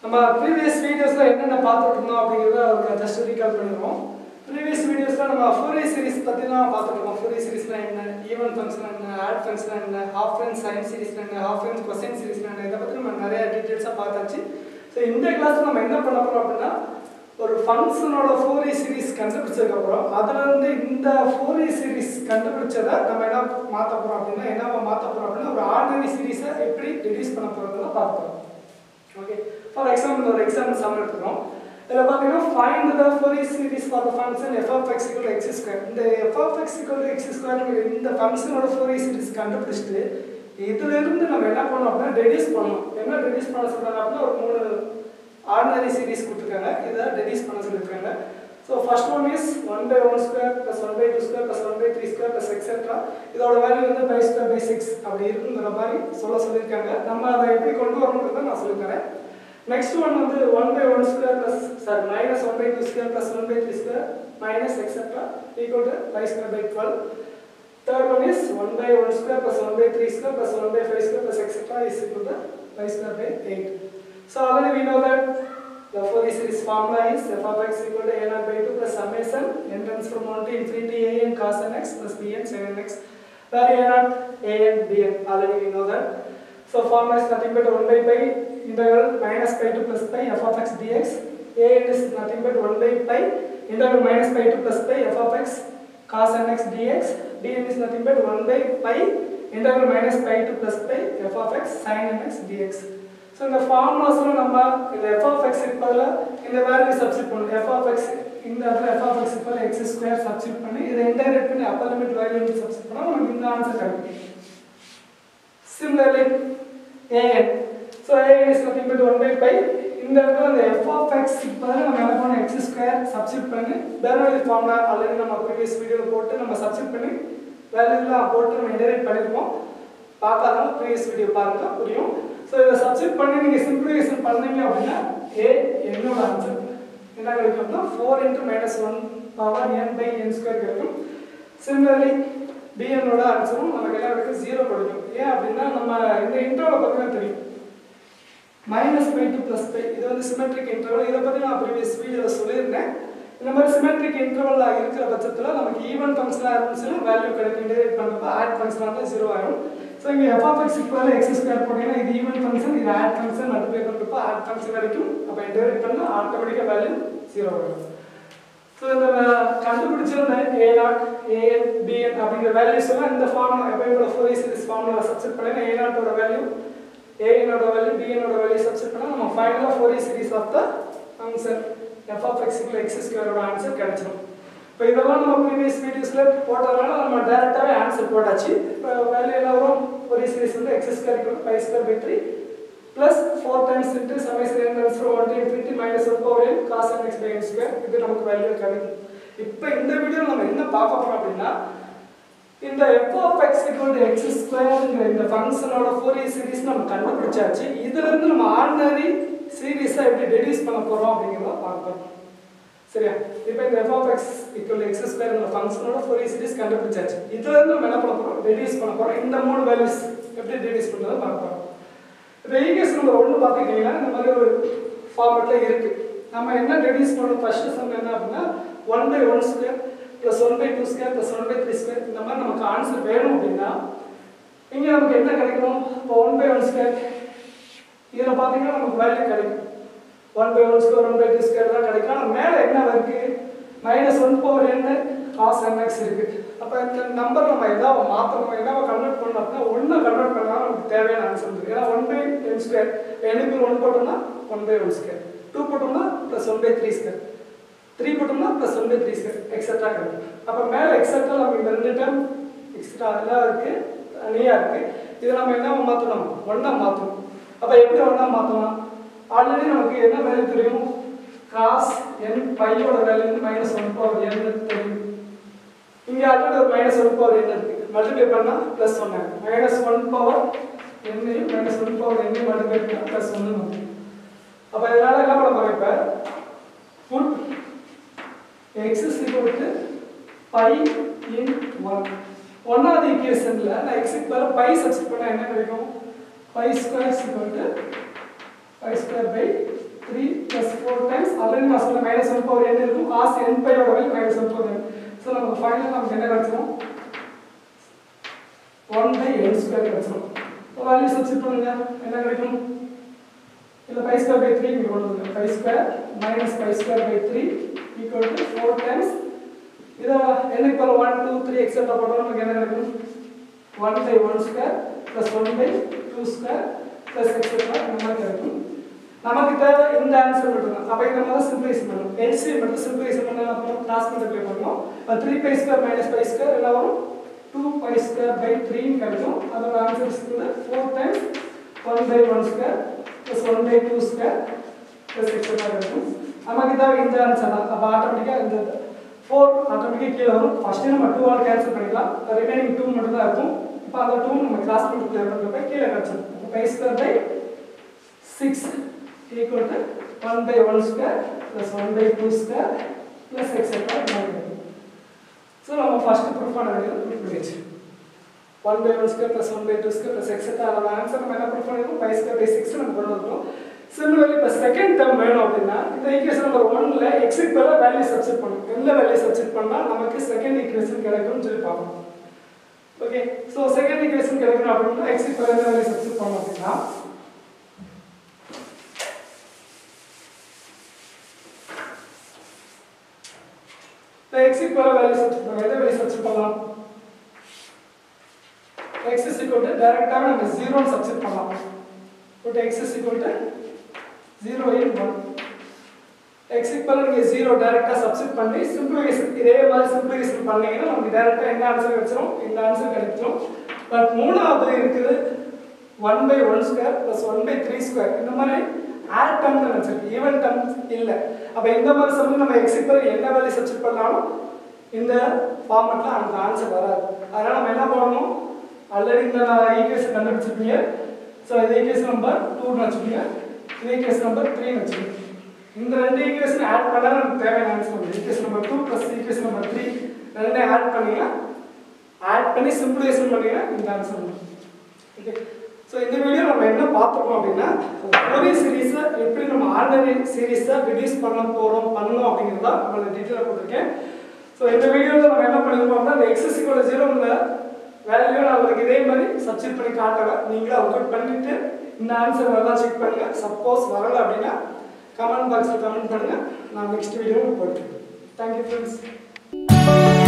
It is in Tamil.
நம்ம ப்ரீவியஸ் வீடியோஸ்ல என்னென்ன பார்த்துட்டு இருந்தோம் அப்படிங்கறத ஒரு ஜஸ்ட் ரீகால் பண்ணிடுவோம். ப்ரீவியஸ் வீடியோஸ்ல நம்ம ஃபோரியர் சீரிஸ் பத்தி தான் பார்த்துட்டு இருக்கோம். ஃபோரியர் சீரிஸ்னா என்ன, ஈவன் ஃபங்க்ஷன் என்ன, ஆட் ஃபங்க்ஷன் என்ன, ஹாஃப் ரேஞ்ச் சைன் சீரிஸ் என்ன, ஹாஃப் ரேஞ்ச் கொசைன் சீரிஸ் என்ன, இதை பத்தி நம்ம நிறைய டீடைல்ஸா பார்த்தாச்சு. ஸோ இந்த கிளாஸ்ல நம்ம என்ன பண்ண போறோம் அப்படின்னா, ஒரு ஃபங்க்ஷனோட ஃபோரியர் சீரிஸ் கண்டுபிடிச்சதுக்கு அப்புறம் அதுல இருந்து இந்த ஃபோரியர் சீரிஸ் கண்டுபிடிச்சதை நம்ம என்ன மாற்ற போறோம் அப்படின்னா, என்னவா மாற்ற போறோம் அப்படின்னா, ஒரு ஆர்டினரி சீரிஸை எப்படி ரெடியூஸ் பண்ண போறதுன்னு பார்க்க போறோம். ஓகே, ஃபார் எக்ஸாம்பிள் ஒரு எக்ஸாம்பிள் சம் எடுத்துக்கிறோம். இதில் பார்த்தீங்கன்னா find the Fourier series for the function f of x equal to x square. இந்த f of x equal to x square இந்த ஃபங்க்ஷனோட ஃபோரியர் சீரிஸ் கண்டுபிடிச்சிட்டு இதுல இருந்து நம்ம என்ன பண்ணணும் அப்படின்னா ரெடியூஸ் பண்ணணும். என்ன ரெடியூஸ் பண்ண சொல்றாங்க அப்படின்னா, ஒரு 3 ஆர்டினரி சீரிஸ் கொடுத்துருக்காங்க. இதை ரெடியூஸ் பண்ண சொல்லியிருக்காங்க. So first one is 1/1 square plus 1/2 square plus 1/3 square plus etc. இதோட வேல்யூ வந்து pi square by 6 அப்படி இருக்குங்கிற மாதிரி சொல்லியிருக்காங்க. நம்ம அதை எப்படி கொண்டு வரணுங்கிறத நான் சொல்லித்தரேன். நெக்ஸ்ட் ஒன் வந்து 1/1 square plus minus 1/2 square plus 1/3 square minus etc. equal to pi square by 12. Third one is 1/1 square plus 1/3 square plus 1/5 square plus etc. is equal to pi square by 8. So already we know that the Fourier series formula is f of x equal to a0 by 2 plus summation n tends from 1 to infinity a n cos n x plus b n sin n x, where a0, a n, b n, already we know that. So formula is nothing but 1 by pi integral minus pi to plus pi f of x dx. A n is nothing but 1 by pi integral minus pi to plus pi f of x cos n x dx. b n is nothing but 1 by pi integral minus pi to plus pi f of x sin n x dx. So இந்த ஃபார்முலாஸ்ல நம்ம இந்த f of x க்கு பதிலா இந்த வேல்யூ சப்ஸ்டிட்யூட் பண்ணனும். f of x இந்த இடத்துல f of x க்கு பதிலா x ஸ்கொயர் சப்ஸ்டிட்யூட் பண்ணி இதை இன்டகிரேட் பண்ணி அப்பர் லிமிட் வேல்யூ சப்ஸ்டிட்யூட் பண்ணா நமக்கு இந்த ஆன்சர் கிடைக்கும். Similarly an, so an is nothing but 1 by pi. இந்த இடத்துல இந்த f of x க்கு பதிலா நம்ம என்ன பண்ணனும், x ஸ்கொயர் சப்ஸ்டிட்யூட் பண்ணி பெர்னோலி ஃபார்முலா ஆல்ரெடி நம்ம ப்ரீவியஸ் வீடியோல போட்டு நம்ம சப்ஸ்டிட்யூட் பண்ணி வேல்யூலாம் போட்டு நம்ம இன்டகிரேட் பண்ணிருக்கோம். பார்க்காதவங்க ப்ரீவியஸ் வீடியோ பாருங்க புரியும். So இத சப்ஸ்டிட்யூட் பண்ணி நீங்க சிம்பிளிஃபிகேஷன் பண்ணீங்க அப்படினா a என்னோட ஆன்சர் என்ன கிடைக்கும்னா 4 * -1 power n by n square கிடைக்கும். Similarly b என்னோட ஆன்சரும் நமக்கு என்ன கிடைக்கும் 0 கிடைக்கும். ஏன் அப்படினா நம்ம இந்த இன்டர்வல் பத்தினா தெரியும். -π to +π இது வந்து சிமெட்ரிக் இன்டர்வல். இத பத்தி நான் ப்ரீவியஸ் வீடியோல சொல்லிருந்தேன். இந்த மாதிரி சிமெட்ரிக் இன்டர்வல்ல இருக்கிற பட்சத்துல நமக்கு ஈவன் ஃபங்க்ஷனா இருந்துச்சுனா வேல்யூ கிடைக்கும். இன்டகிரேட் பண்ணப்ப ஆட் ஃபங்க்ஷனா இருந்தா 0 ஆயிடும். So இங்க f of x = x square போட்டீங்கன்னா இது ஈவன் ஃபங்க்ஷன், இது ஆட் ஃபங்க்ஷன், மல்டிப்ளை பண்ணப்ப ஆட் ஃபங்க்ஷன் கிடைக்கும். அப்ப இன்டகிரேட் பண்ணா ஆட்டோமேட்டிக்கா வேல்யூ 0 வரும். சோ இந்த கண்டுபிடிச்சிருந்த a0, an, bn அப்படிங்கிற வேல்யூஸ் எல்லாம் இந்த ஃபார்முலா எப்பவும் ஃபோரியர் சீரிஸ் ஃபார்முலா சப்ஸ்டிட்யூட் பண்ணா a0 ஓட வேல்யூ, an ஓட வேல்யூ, bn ஓட வேல்யூ சப்ஸ்டிட்யூட் பண்ணா நம்ம ஃபைனலா Fourier series of the function f of x = x square ஓட ஆன்சர் கிடைச்சிரும். இப்போ இதெல்லாம் நம்ம ப்ரீவியஸ் வீடியோஸ்ல போட்டதனால நம்ம டைரக்டாவே ஆன்சர் போட்டாச்சு. இப்போ வேல்யூ என்ன வரும், ஃபோரியர் சீரிஸ் வந்து x square = pi square by 3 plus 4 times into summation n tends from 1 to infinity minus 1 power n cos n x by n square. இது நமக்கு வேல்யூ கிடைக்கும். இப்போ இந்த வீடியோல நம்ம என்ன பார்க்க போறோம் அப்படின்னா, இந்த f of x = x ஸ்கொயர்ங்கிற இந்த ஃபங்க்ஷனோட ஃபோரியர் சீரிஸ் நம்ம கண்டுபிடிச்சாச்சு. இதுல இருந்து நம்ம ஆர்டினரி சீரிஸை எப்படி ரெடியூஸ் பண்ண போறோம் அப்படிங்கறத பார்ப்போம். சரியா? இப்போ இந்த f of x = x ஸ்கொயர்ங்கிற ஃபங்க்ஷனோட ஃபோரியர் சீரிஸ் கண்டுபிடிச்சாச்சு. இதுல இருந்து நம்ம என்ன பண்ண போறோம், ரெடியூஸ் பண்ண போறோம். இந்த மூணு வேல்யூஸ் எப்படி ரெடியூஸ் பண்றத பார்க்க போறோம். இப்போ ஈக்குவேஷன் நம்பர் 1 பாத்தீங்கன்னா இந்த மாதிரி ஒரு ஃபார்மட்ல இருக்கு. நம்ம என்ன ரெடியூஸ் பண்ணனும், ஃபர்ஸ்ட் சம் என்ன அப்படினா 1/1 square plus 1/2 square plus 1/3 square. இந்த மாதிரி நமக்கு ஆன்சர் வேணும் அப்படினா இங்க நமக்கு என்ன கிடைக்கும், 1/1 ஸ்கொயர் இதுல பாத்தீங்கன்னா நமக்கு வேல்யூ கிடைக்கும். 1/1 ஸ்கொயர் 1/2 ஸ்கொயர் தான் கிடைக்கும். ஆனா மேல என்ன இருக்கு, -1 power n cos nx இருக்கு. அப்ப இந்த நம்பர் நம்ம ஏதாவது மாத்தணும், ஏதாவது கன்வர்ட் பண்ணனும் அப்படினா 1 கன்வர்ட் பண்ணா நமக்கு தேவையான ஆன்சர் வந்து ஏன்னா 1/n ஸ்கொயர் n க்கு 1 போட்டோம்னா 1/1 ஸ்கொயர், 2 போட்டோம்னா +1/3 ஸ்கொயர், 3 போட்டோம்னா +1/3 ஸ்கொயர் எக்ஸெட்ரா கிடைக்கும். அப்ப மேல எக்ஸெட்ரா நம்ம இந்த ரெண்டு டேர்ம் எக்ஸ்ட்ரா எல்லாம் இருக்கு, தனியா இருக்கு. இத நம்ம என்ன மாத்தணும், 1 மாத்தணும். அப்ப எப்படி 1 மாத்தலாம், ஆல்ரெடி நமக்கு என்ன வேல்யூ தெரியும், cos n pi ஓட வேல்யூ வந்து -1 power n தெரியும். இங்க ஆல்ரெடி ஒரு -1 power n இருக்கு. மல்டிப்ளை பண்ணா +1 ஆகும். -1 power n -1 power n multiply பண்ணா +1 வரும். அப்ப இதனால என்ன பண்ண போறோம், இப்ப put x = pi in 1. ஒன்னாவது ஈக்குவேஷன்ல நான் x க்கு பதிலா pi சப்ஸ்டிட்யூட் பண்ணா என்ன கிடைக்கும், pi square = pi square by 3 plus 4 times already நான் சொன்ன minus 1 power n இருக்கும் cos n pi ஓட value minus 1 power n. So நமக்கு ஃபைனலாக நமக்கு என்ன கிடைச்சிடும் 1 by n square கிடைச்சிடும். வேல்யூ சப்ஸ்டிட் பண்ணுங்க என்ன கிடைக்கும் இல்ல pi square by 3 இங்க கொண்டு வந்துங்க pi square minus pi square by 3 equal to 4 times இத n equal 1 2 3 etc போட்டா நமக்கு என்ன கிடைக்கும் 1 by 1 square plus 1 by 2 square plus etc இந்த மாதிரி கிடைக்கும். நமக்கு தேவை இந்த ஆன்சர் மட்டும் தான். அப்ப இத நம்ம சிம்பிளைஸ் பண்ணனும். LCM மட்டும் சிம்பிளைஸ் பண்ணா அப்புறம் கிளாஸ் மல்டிப்ளை பண்ணுவோம். 3 pi square minus pi square என்ன வரும் 2 pi square by 3 ன்னு கிடைக்கும். அதோட answer is 4 times 1 by 1 square plus 1 by 2 square plus etc கிடைக்கும். நமக்கு தேவை இந்த ஆன்சர் தான். அப்ப ஆட்டோமேட்டிக்கா இந்த 4 ஆட்டோமேட்டிக்கா கீழ வரும். ஃபர்ஸ்ட் நம்ம 2 ஆல் கேன்சல் பண்ணிடலாம். ரிமைனிங் 2 மட்டும் தான் இருக்கும். இப்போ அந்த 2 நம்ம கிளாஸ் மல்டிப்ளை பண்றப்ப கீழ கிடைச்சிடும். pi square by 6 equal to 1 by 1 square plus 1 by 2 square plus etc. So, we will first proof on 1 by 1 square plus 1 by 2 square plus etc. Our answer proof on pi square by 6. Similarly, the second term in the equation number 1, x value substitute value substitute second equation. Okay, so second equation x value substitute. The x equal value substitute x is equal to direct term நம்ம 0 ன்னு சப்ஸ்டிட் பண்ணலாம். put x is equal to 0 in 1. x equal நீங்க 0 டைரக்டா சப்ஸ்டிட் பண்ணி சிம்பிளிஃபிகேஷன் இதே மாதிரி சிம்பிளிஃபிகேஷன் பண்ணீங்கன்னா நமக்கு டைரக்டா என்ன ஆன்சர் கிடைச்சிரும் இந்த ஆன்சர் கிடைச்சிரும். பட் மூணாவது இருக்குது 1 by 1 square plus 1 by 3 square இந்த மாதிரி ஆட் டர்ம் தான் வச்சிருக்கு ஈவன் டர்ம் இல்ல. அப்ப இந்த மாதிரி சமயம் நம்ம x equal என்ன வேல்யூ சப்ஸ்டிட் பண்ணாலும் இந்த ஃபார்மட்ல அந்த ஆன்சர் வராது. அதனால நம்ம என்ன பண்ணனும் ஆல்ரெடி இந்த ஈக்குவேஷன் கண்டுபிடிச்சிருப்பீங்க. சோ இந்த ஈக்குவேஷன் நம்பர் 2 ன்னு வச்சுக்கோங்க. இந்த ஈக்குவேஷன் நம்பர் 3 ன்னு வச்சுக்கோங்க. இந்த ரெண்டு ஈக்குவேஷன் ஆட் பண்ணா நமக்கு தேவையான ஆன்சர் வந்து equation number 2 plus equation number 3 ரெண்டே ஆட் பண்ணீங்க ஆட் பண்ணி சிம்பிளிஃபிகேஷன் பண்ணீங்க இந்த ஆன்சர் வரும். ஓகே. சோ இந்த வீடியோ நம்ம என்ன பார்த்தோம் அப்படினா ஒரே சீரிஸை எப்படி நம்ம ஆர்டினரி சீரிஸை ரிடியூஸ் பண்ணணும் அப்படிங்கறத நான் டீடைலா போட்டுருக்கேன். சோ இந்த வீடியோல நம்ம என்ன பண்ணிருக்கோம் அப்படினா x = 0 ங்கற வேல்யூ நான் உங்களுக்கு இதே மாதிரி சப்ஸ்டிட் பண்ணி காட்டுறேன். நீங்க அவுட் பண்ணிட்டு இந்த ஆன்சர் நல்லா செக் பண்ணுங்க. சப்போஸ் வரல அப்படினா கமெண்ட் பாக்ஸ்ல கமெண்ட் பண்ணுங்க. நான் நெக்ஸ்ட் வீடியோல போடுறேன். Thank you friends.